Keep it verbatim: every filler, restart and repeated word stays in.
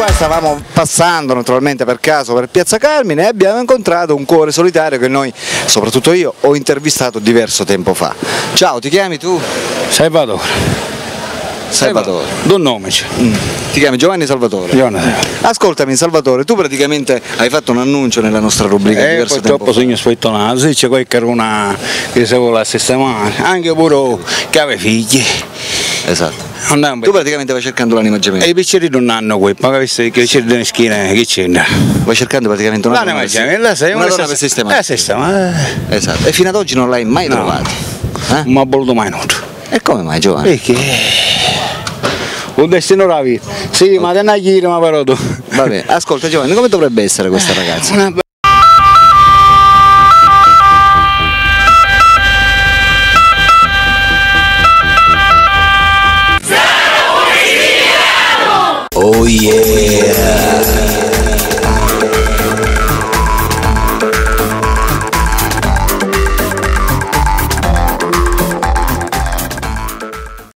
qua stavamo passando naturalmente per caso per Piazza Carmine e abbiamo incontrato un cuore solitario che noi, soprattutto io, ho intervistato diverso tempo fa. Ciao, ti chiami tu? Salvatore. Salvatore. Due nomi c'è. Mm. Ti chiami Giovanni Salvatore? Giovanni. Ascoltami Salvatore, tu praticamente hai fatto un annuncio nella nostra rubrica Eh, diverso tempo purtroppo fa. sono spettonato, c'è qualche una che si vuole sistemare, anche pure che aveva figli. Esatto. Andiamo Tu praticamente vai cercando l'anima gemella. e i picceri non hanno qui, ma che i picceri della schiena, che c'entra? Vai cercando praticamente una L'anima donna per gemella, sei una donna per sistemare. Eh, sistema. Esatto. E fino ad oggi non l'hai mai No. trovata. Eh? Non mi ha voluto mai nulla. E come mai Giovanni? Perché? Un destino la vita. Sì, ma te ne hai ma però tu. Vabbè, ascolta Giovanni, come dovrebbe essere questa ragazza? Una Oh yeah!